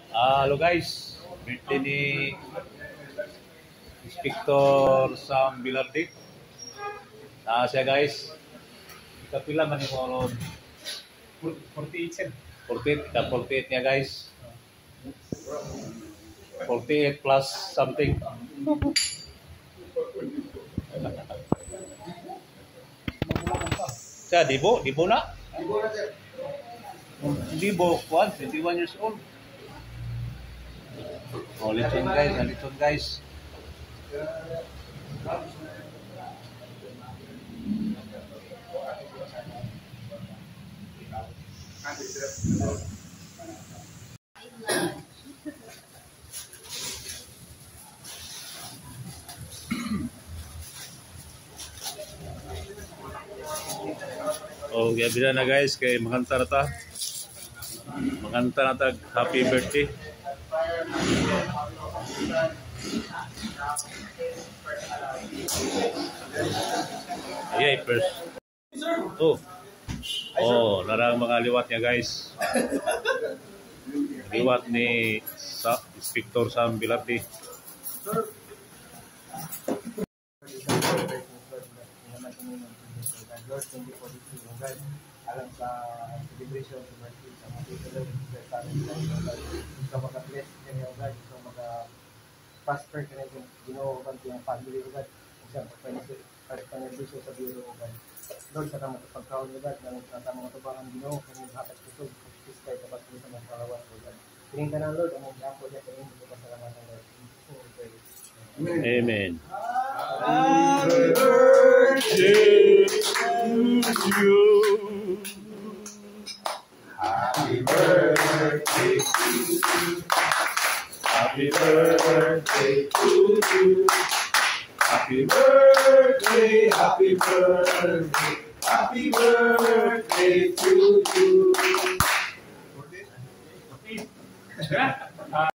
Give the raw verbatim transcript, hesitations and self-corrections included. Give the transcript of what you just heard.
Ah, halo guys, birthday ni Inspector Sam Bilardi. Ah, siya guys, kapila man yung oron. forty-eight sen. forty-eight, ika forty-eight niya guys. forty-eight plus something. Siya, dibo, dibo na. Dibo, one, twenty-one years old. Oh, lechon guys, ah, lechon guys. Oh, gabi na guys, kay makanta na ta. Makanta na ta, happy birthday. Ayay, first. Oh. Oh, narang mga liwat niya guys. Liwat ni sa Inspector Sam Bilardi. Lord, thank you for this day, oh God. Alam sa celebration sa birthday, sa mga people, sa amin lang, oh God. Ikaw maka-bless ka niya, oh God. Ikaw maka-prosper ka niya, Ginoo, oh God, yung family, oh God. Isang pag-panagbiso sa biro, oh God. Lord, sa tamang pagkaon, oh God, ng tamang matubangan, Ginoo, kanyang hatas kusog, pag-kiskay, tapat ko sa mga karawat, oh God. Piling ka na, Lord, ang mga po niya, kanyang mga pasalamatan, Lord. Amen. Happy birthday to you. Happy birthday to you. Happy birthday to you. Happy birthday, happy birthday, happy birthday to you.